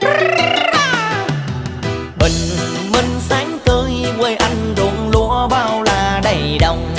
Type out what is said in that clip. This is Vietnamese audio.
Bình minh sáng tươi quê anh ruộng lúa bao la đầy đồng.